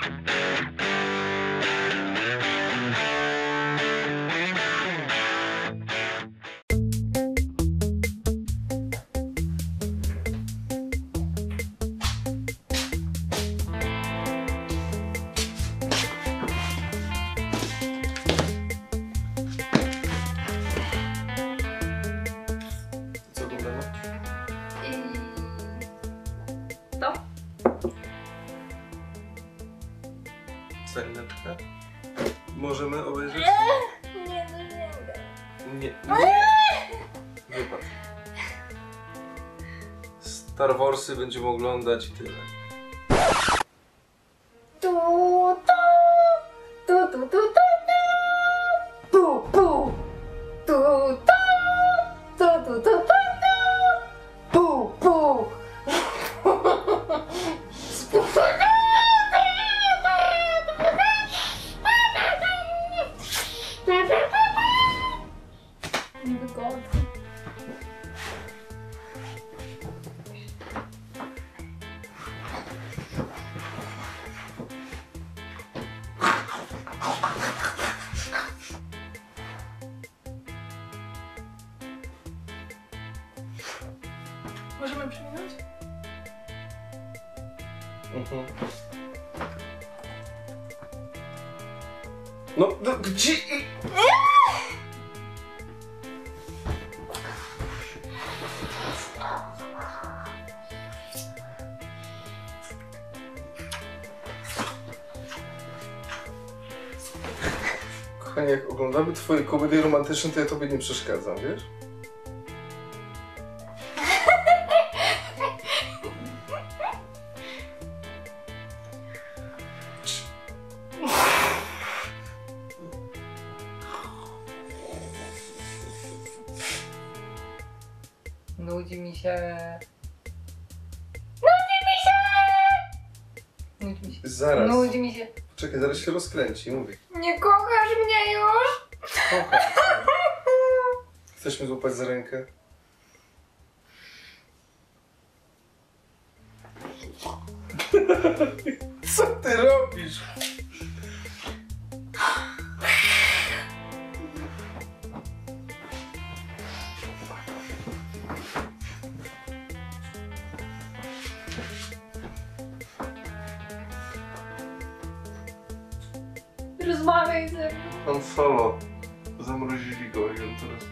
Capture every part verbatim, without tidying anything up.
Sceneczkę? Możemy obejrzeć? Nie, nie dosięgam. Nie, nie. Wypadł. Star Warsy będziemy oglądać i tyle. Tu, tu, tu, tu, tu, tu, tu, pu, pu, tu, tu, tu, tu, tu, tu, pu, pu. Niewygodnie. Możemy przewinąć? Mhm. No, no gdzie? Kochanie, jak oglądamy twoje komedie romantyczne, to ja tobie nie przeszkadzam, wiesz? Nudzi mi się. Nudzi mi się! Nudzi mi się. Zaraz. Nudzi mi się. Czekaj, zaraz się rozkręci, mówię. Nie kochasz mnie już? Kocham. Chcesz mnie złapać za rękę? Co ty robisz? Rozmawiaj ze mną. Pan Solo. Zamrozili go i on teraz...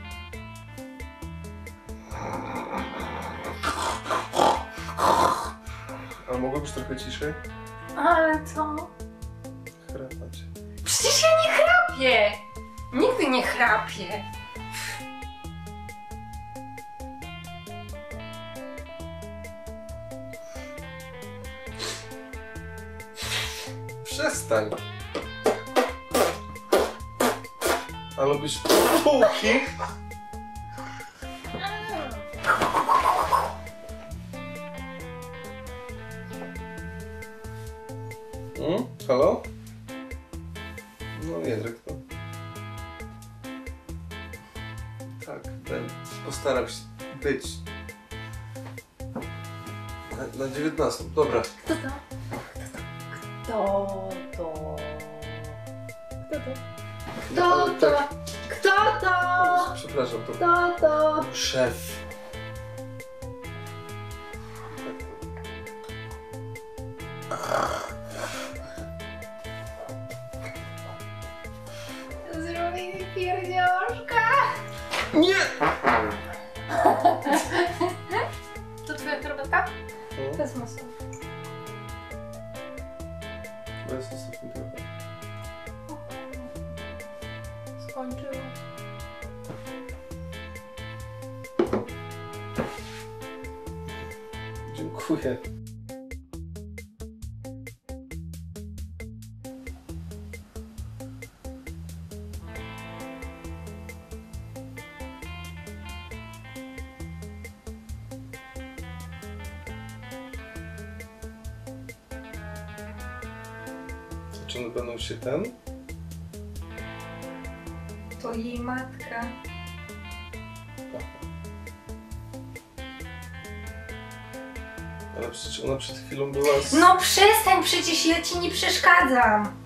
A mogłabyś trochę ciszej? Ale co? Chrapać. Przecież ja nie chrapię! Nigdy nie chrapię. Przestań. A lubisz półki? Hmm? Halo? No nie, dyrektor. Tak, ten. Postaram się być. Na, na dziewiętnastą, dobra. Kto to? Kto to? Kto to? Kto Ale to? tak- Kto to? Przepraszam, to Kto to? szef. Zrobi mi pierdziążka. Nie! To twoja herbatka? No, To jest mocno. bez ostatni trochę. Skończyło. Dziękuję. Czy one będą się ten? To jej matka. Ale przecież ona przed chwilą była z... No przestań, przecież ja ci nie przeszkadzam.